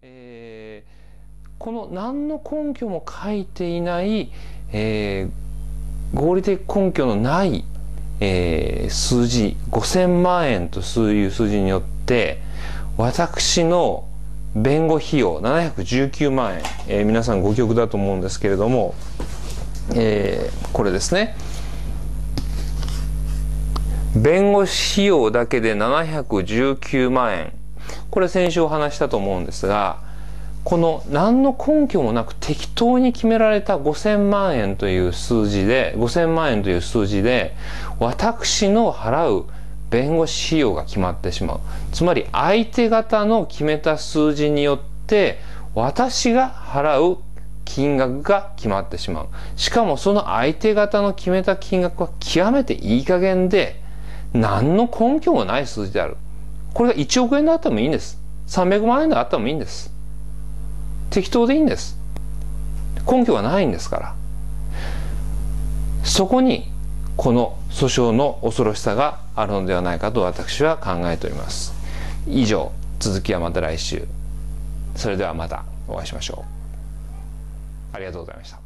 この何の根拠も書いていない、合理的根拠のない、数字5000万円という数字によって私の弁護費用719万円、皆さんご記憶だと思うんですけれども、これですね、弁護士費用だけで719万円、これ先週お話したと思うんですが、この何の根拠もなく適当に決められた5000万円という数字で私の払う弁護士費用が決まってしまう。つまり相手方の決めた数字によって私が払う金額が決まってしまう。しかもその相手方の決めた金額は極めていい加減で何の根拠もない数字である。これが1億円であってもいいんです。300万円であってもいいんです。適当でいいんです。根拠がないんですから。そこにこの訴訟の恐ろしさがあるのではないかと私は考えております。以上、続きはまた来週。それではまたお会いしましょう。ありがとうございました。